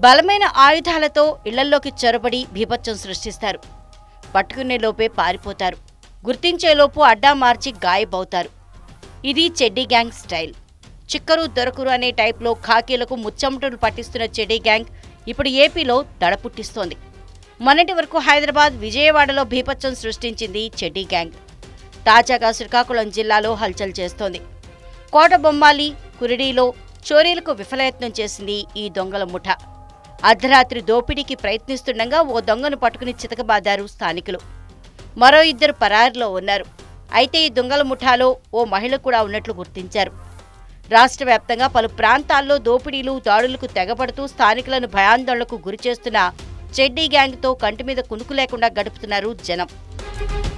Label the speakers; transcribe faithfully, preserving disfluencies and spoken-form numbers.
Speaker 1: బలమైన ఆయుధాలతో ఇళ్లలోకి చొరబడి బీభత్సం సృష్టిస్తారు. పట్టుకునే లోపే పారిపోతారు. గుర్తించేలోపు అడ్డా మార్చి గాయబవుతారు. ఇది చెడ్డీ గ్యాంగ్ స్టైల్. చిక్కరు దొరకరు అనే టైప్లో ఖాకీలకు ముచ్చమటలు పట్టిస్తున్న చెడ్డీ గ్యాంగ్ ఇప్పుడు ఏపీలో దడ పుట్టిస్తోంది. మొన్నటి వరకు హైదరాబాద్, విజయవాడలో బీభత్సం సృష్టించింది చెడ్డీ గ్యాంగ్. తాజాగా శ్రీకాకుళం జిల్లాలో హల్చల్ చేస్తోంది. కోటబొమ్మాలి, కురిడిలో చోరీలకు విఫలయత్నం చేసింది ఈ దొంగల ముఠ. అర్ధరాత్రి దోపిడీకి ప్రయత్నిస్తుండగా ఓ దొంగను పట్టుకుని చితకబాదారు స్థానికులు. మరో ఇద్దరు పరారీలో ఉన్నారు. అయితే ఈ దొంగల ముఠాలో ఓ మహిళ కూడా ఉన్నట్లు గుర్తించారు. రాష్ట్ర వ్యాప్తంగా పలు ప్రాంతాల్లో దోపిడీలు, దాడులకు తెగబడుతూ స్థానికులను భయాందోళనకు గురిచేస్తున్న చెడ్డీ గ్యాంగ్తో కంటి మీద కునుకు లేకుండా గడుపుతున్నారు జనం.